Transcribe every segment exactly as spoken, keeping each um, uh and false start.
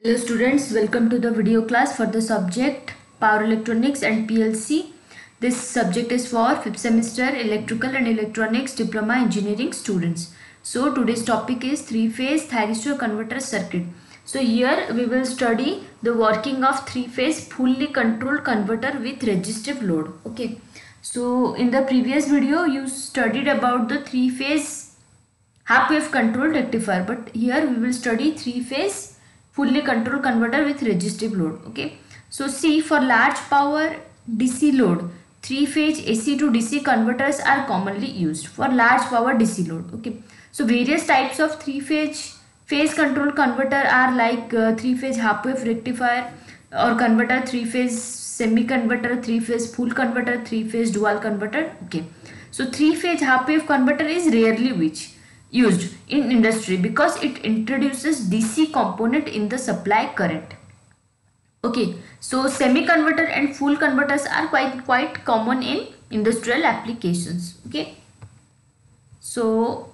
Hello students, welcome to the video class for the subject Power Electronics and P L C. This subject is for fifth semester Electrical and Electronics Diploma Engineering students. So today's topic is three-phase thyristor converter circuit. So here we will study the working of three-phase fully controlled converter with resistive load. Okay. So in the previous video you studied about the three-phase half-wave controlled rectifier, but here we will study three-phase fully controlled converter with resistive load. Okay, so see, for large power D C load, three phase A C to D C converters are commonly used for large power D C load. Okay, so various types of three phase phase control converter are like uh, three phase half wave rectifier or converter, three phase semi converter, three phase full converter, three phase dual converter. Okay, so three phase half wave converter is rarely which used in industry because it introduces D C component in the supply current. Okay, so semi converter and full converters are quite quite common in industrial applications. Okay, so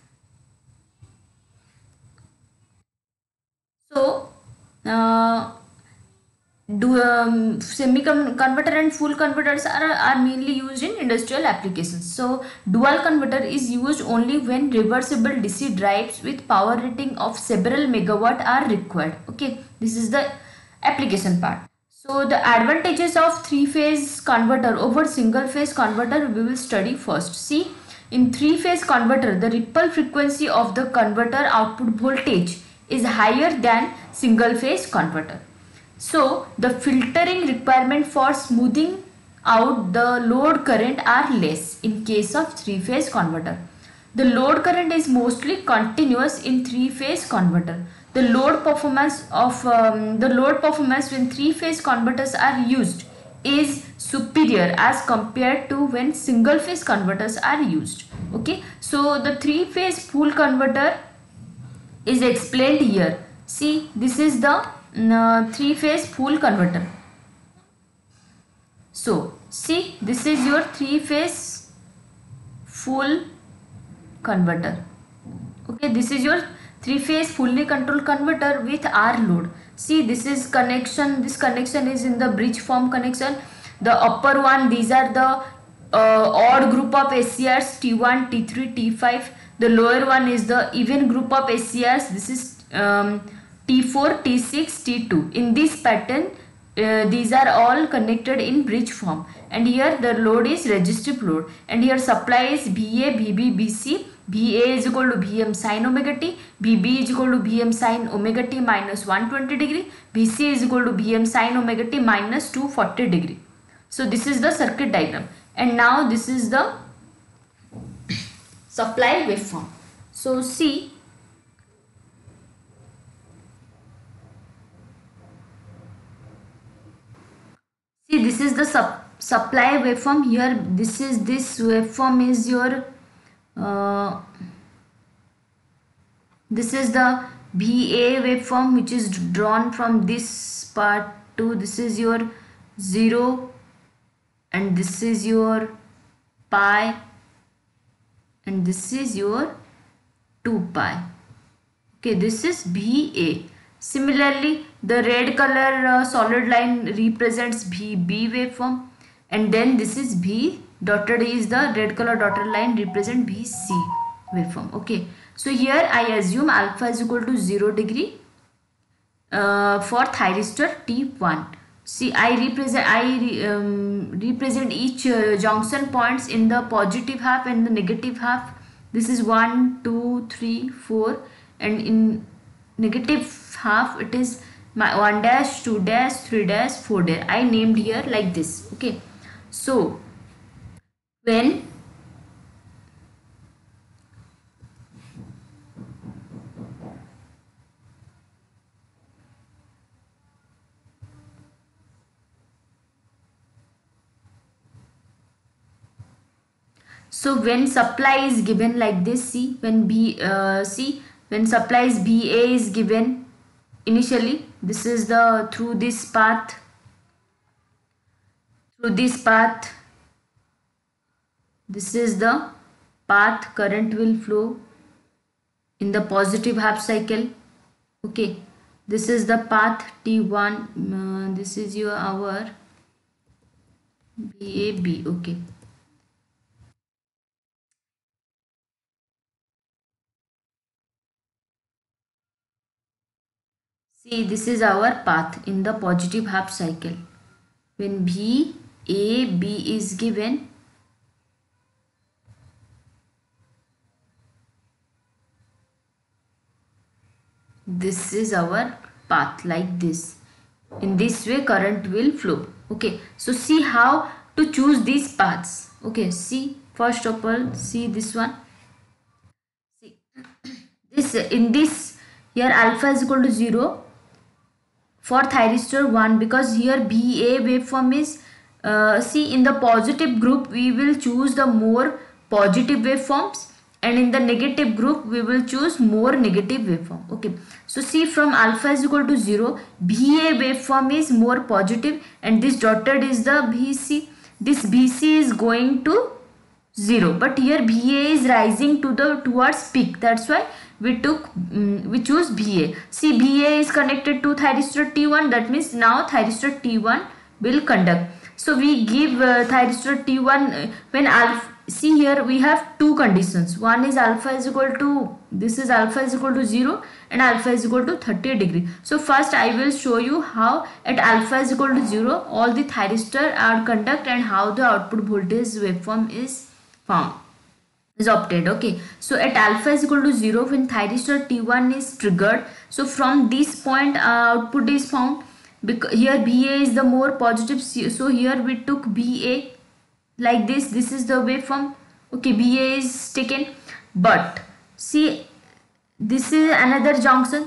so uh, do um, semi converter and full converters are, are mainly used in industrial applications. So dual converter is used only when reversible D C drives with power rating of several megawatt are required. Okay, this is the application part. So the advantages of three phase converter over single phase converter we will study first. See, in three phase converter the ripple frequency of the converter output voltage is higher than single phase converter. So the filtering requirement for smoothing out the load current are less in case of three phase converter. The load current is mostly continuous in three phase converter. The load performance of um, the load performance when three phase converters are used is superior as compared to when single phase converters are used. Okay, so the three phase full converter is explained here. See, this is the uh, three phase full converter. So see, this is your three phase full converter. Okay, this is your three phase fully controlled converter with R load. See, this is connection, this connection is in the bridge form connection. The upper one, these are the uh, odd group of S C Rs T one, T three, T five. The lower one is the even group of S C Rs. This is um, T four, T six, T two. In this pattern, uh, these are all connected in bridge form, and here the load is resistive load, and here supply is V A, V B, V C. V A is equal to V M sin omega t, V B is equal to V M sin omega t minus one hundred twenty degree, V C is equal to V M sin omega t minus two hundred forty degree. So this is the circuit diagram, and now this is the supply waveform. So see, see this is the sub supply waveform. Here this is this waveform is your uh, this is the V A waveform which is drawn from this part to this is your zero, and this is your pi, and this is your two pi. Okay, this is V A. Similarly, the red color uh, solid line represents V B waveform, and then this is V dotted is the red color dotted line represent V C waveform. Okay, so here I assume alpha is equal to zero degree uh, for thyristor T one. See, I represent I re, um, represent each uh, junction points in the positive half and the negative half. This is one, two, three, four, and in negative half it is my one dash, two dash, three dash, four dash. I named here like this. Okay, so when so when supply is given like this, see, when B uh, see when supply is B A is given initially, this is the through this path through this path this is the path current will flow in the positive half cycle. Okay, This is the path T one. Uh, this is your our B A B. Okay. See, this is our path in the positive half cycle. When B A B is given, this is our path like this. In this way current will flow. Okay, so see how to choose these paths. Okay, see, first of all, see this one. See, this in this here alpha is equal to zero for thyristor one, because here B A waveform is uh, see, in the positive group we will choose the more positive waveforms, and in the negative group we will choose more negative waveform. Okay, so see, from alpha is equal to zero, B A waveform is more positive, and this dotted is the B C. This B C is going to zero, but here B A is rising to the towards peak. That's why we took um, we choose B A. See, B A is connected to thyristor T one. That means now thyristor T one will conduct. So we give uh, thyristor T one uh, when alpha. See, here we have two conditions. One is alpha is equal to, this is alpha is equal to zero and alpha is equal to thirty degree. So first I will show you how at alpha is equal to zero all the thyristor are conduct and how the output voltage waveform is found, is obtained. Okay, so at alpha is equal to zero, when thyristor T one is triggered, so from this point uh, output is found, because here B A is the more positive. So here we took B A like this. This is the waveform. Okay, B A is taken, but see, this is another junction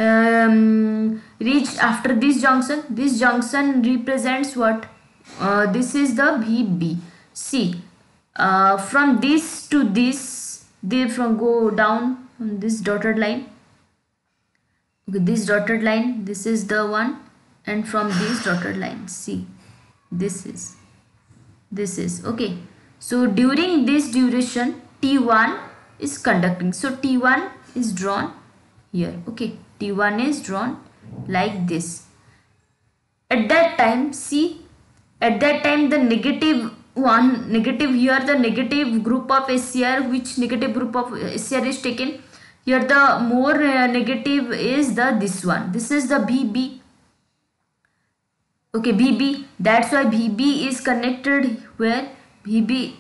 um, reached after this junction. This junction represents what? Uh, this is the V B. See, uh, from this to this, they from go down on this dotted line. Okay, this dotted line, this is the one, and from this dotted line, see, this is this is okay. So during this duration T one is conducting, so T one is drawn here. Okay, T one is drawn like this. At that time, see, at that time the negative one, negative, here the negative group of S C R, which negative group of S C R is taken here, the more uh, negative is the this one. This is the B B. Okay, B B, that's why B B is connected where B B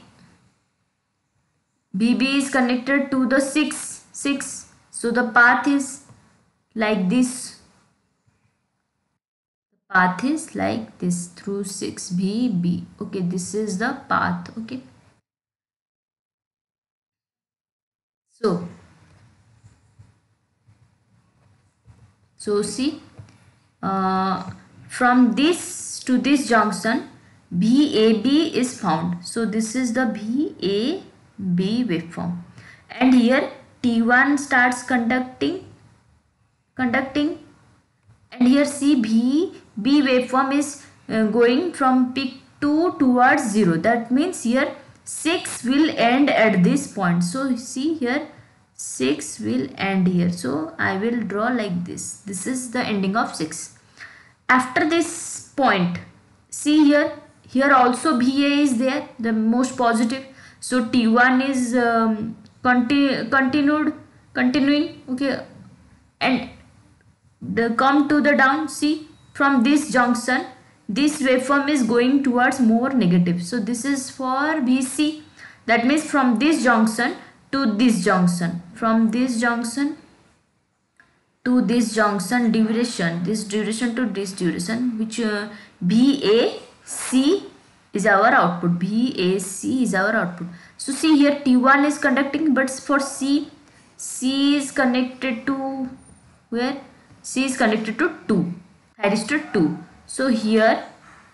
B B is connected to the six six. So the path is like this. The path is like this through six B B. Okay, this is the path. Okay. So so see, uh, from this to this junction B A B is found. So this is the B A B waveform, and here T one starts conducting conducting and here see B B waveform is uh, going from peak to towards zero. That means here six will end at this point. So see, here six will end here. So I will draw like this. This is the ending of six. After this point, see, here here also B A is there, the most positive. So T one is um, continu continued continuing. Okay, and the come to the down. See, from this junction this waveform is going towards more negative. So this is for B C. That means from this junction to this junction, from this junction to this junction duration, this duration to this duration, which uh, B A C is our output. B A C is our output. So see, here T one is conducting, but for C, C is connected to where? C is connected to two, thyristor two. So here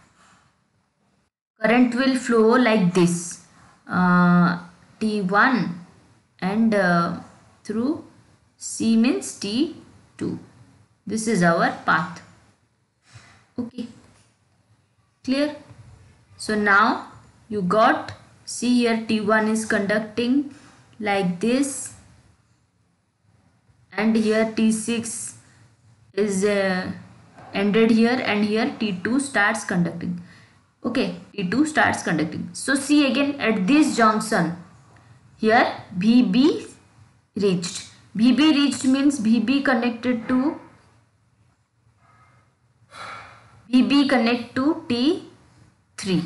current will flow like this, uh, T one and uh, through C means T two. This is our path. Okay, clear? So now you got, see, here T one is conducting like this, and here T six is uh, ended here, and here T two starts conducting. Okay, T two starts conducting. So see again, at this junction here V B reached. V B reached means V B connected to V B connect to T three.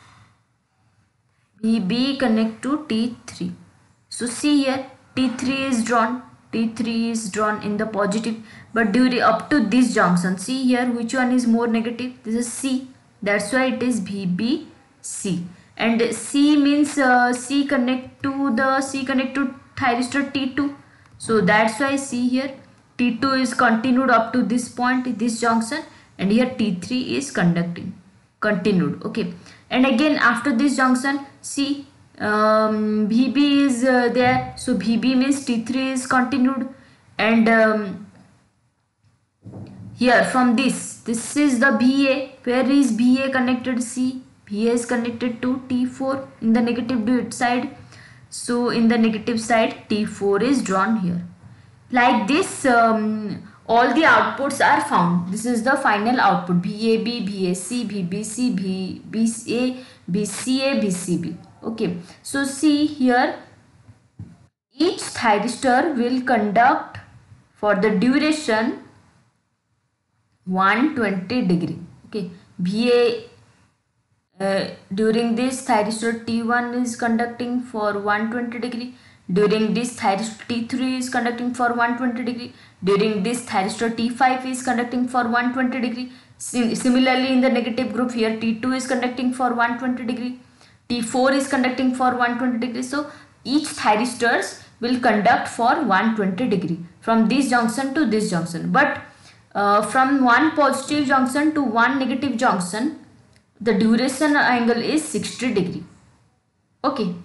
V B connect to T three. So see here T three is drawn. T three is drawn in the positive, but during up to this junction, see here which one is more negative? This is C. That's why it is V B C. And C means uh, C connect to the C connect to thyristor T two. So that's why see here T two is continued up to this point, this junction, and here T three is conducting, continued. Okay, and again after this junction, see um, V B is uh, there. So V B means T three is continued, and um, here from this, this is the V A. Where is V A connected? See, V A is connected to T four in the negative side. So in the negative side, T four is drawn here. Like this, um, all the outputs are found. This is the final output: V A B, V A C, V B C, V B A, B C A, B C B. Okay, so see here, each thyristor will conduct for the duration one hundred twenty degree. Okay, V A uh, during this thyristor T one is conducting for one hundred twenty degree. During this thyristor T three is conducting for one hundred twenty degree. During this thyristor T five is conducting for one hundred twenty degree. Sim similarly in the negative group, here T two is conducting for one hundred twenty degree. T four is conducting for one hundred twenty degree. So each thyristors will conduct for one hundred twenty degree from this junction to this junction. But uh, from one positive junction to one negative junction, the duration angle is sixty degree. Okay.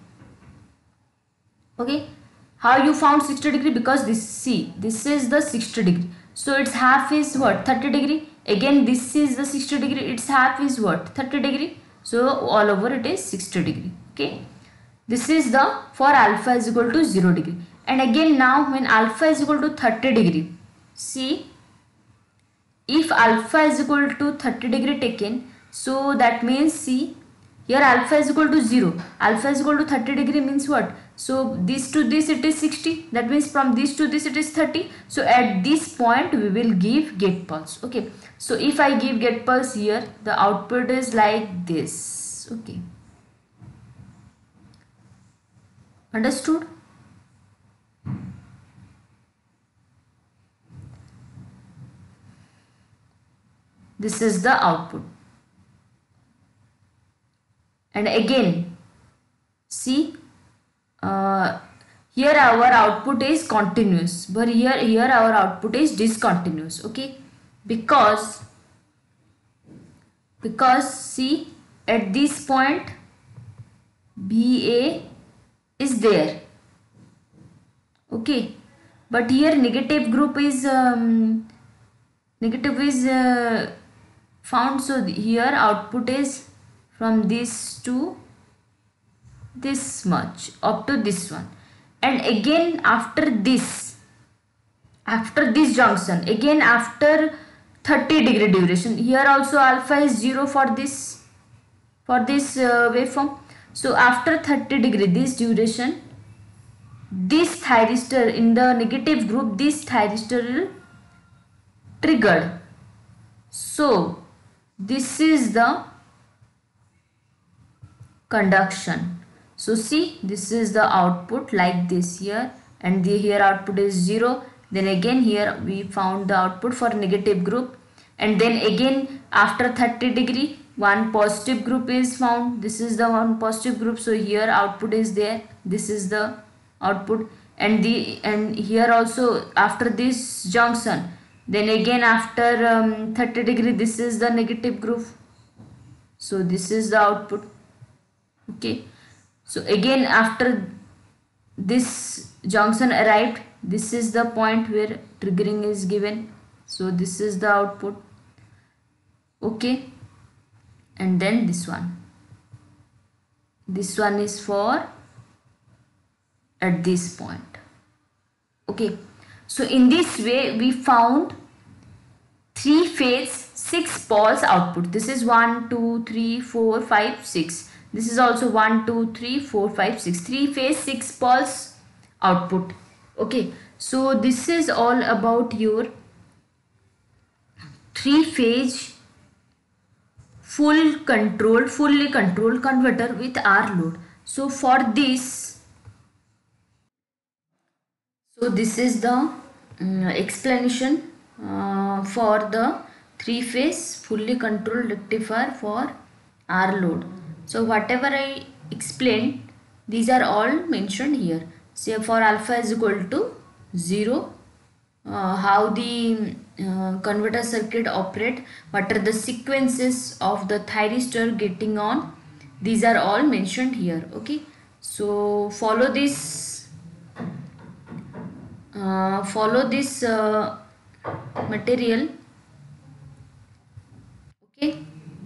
Okay. How you found sixty degree? Because this, see, this is the sixty degree. So its half is what? thirty degree. Again this is the sixty degree. Its half is what? thirty degree. So all over it is sixty degree. Okay. This is the for alpha is equal to zero degree. And again now when alpha is equal to thirty degree, see, if alpha is equal to thirty degree taken, so that means see, here alpha is equal to zero. Alpha is equal to thirty degree means what? So this to this it is sixty. That means from this to this it is thirty. So at this point we will give gate pulse. Okay. So if I give gate pulse here, the output is like this. Okay. Understood? This is the output. And again, see, uh, here our output is continuous, but here, here our output is discontinuous. Okay, because, because see, at this point, B A is there. Okay, but here negative group is, um, negative is uh, found. So here output is from this to this much up to this one, and again after this, after this junction, again after thirty degree duration, here also alpha is zero for this, for this uh, waveform. So after thirty degree this duration, this thyristor in the negative group, this thyristor triggered. So this is the conduction. So see, this is the output like this here, and the here output is zero. Then again here we found the output for negative group, and then again after thirty degree one positive group is found. This is the one positive group. So here output is there. This is the output, and the and here also after this junction, then again after um, thirty degree this is the negative group. So this is the output. Okay, so again after this junction arrived, this is the point where triggering is given. So this is the output. Okay, and then this one, this one is for at this point. Okay, so in this way we found three phase six poles output. This is one, two, three, four, five, six. This is also one, two, three, four, five, six. Three phase six poles output. Okay, so this is all about your three phase full controlled, fully controlled converter with R load. So for this, so this is the um, explanation uh, for the three phase fully controlled rectifier for R load. So whatever I explained, these are all mentioned here. Say for alpha is equal to zero, uh, how the uh, converter circuit operate, what are the sequences of the thyristor getting on, these are all mentioned here. Okay, so follow this uh, follow this uh, material. Okay,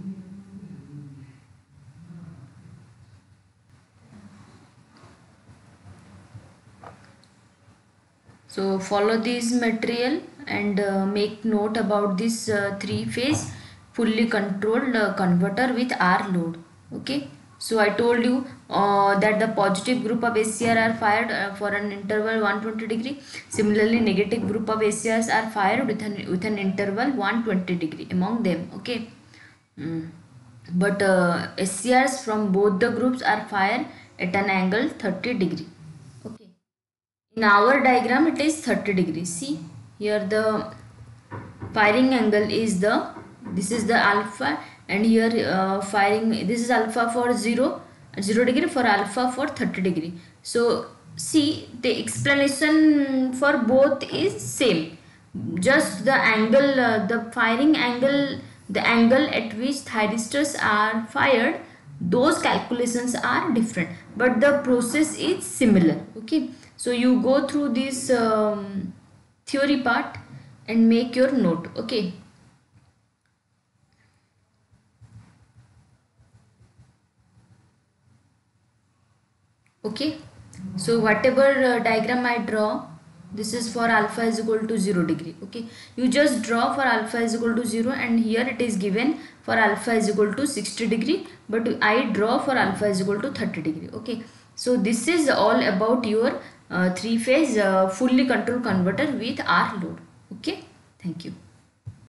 so follow this material and uh, make note about this uh, three phase fully controlled uh, converter with R load. Okay, so I told you uh, that the positive group of S C R are fired uh, for an interval one hundred twenty degree. Similarly, negative group of S C Rs are fired with an, with an interval one hundred twenty degree among them. Okay, mm. but uh, S C Rs from both the groups are fired at an angle thirty degree. Okay, in our diagram it is thirty degrees. See here, the firing angle is the, this is the alpha, and here uh, firing, this is alpha for zero zero degree, for alpha for thirty degree. So see, the explanation for both is same, just the angle, uh, the firing angle, the angle at which thyristors are fired, those calculations are different, but the process is similar. Okay, so you go through this um, theory part and make your note. Okay, okay, so whatever uh, diagram I draw, this is for alpha is equal to zero degree. Okay, you just draw for alpha is equal to zero, and here it is given for alpha is equal to sixty degree, but I draw for alpha is equal to thirty degree. Okay, so this is all about your uh, three phase uh, fully controlled converter with R load. Okay, thank you.